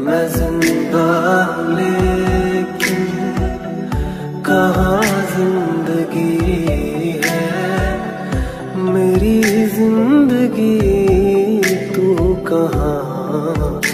मैं जिंदा लेकिन कहाँ जिंदगी है, मेरी जिंदगी तू कहाँ।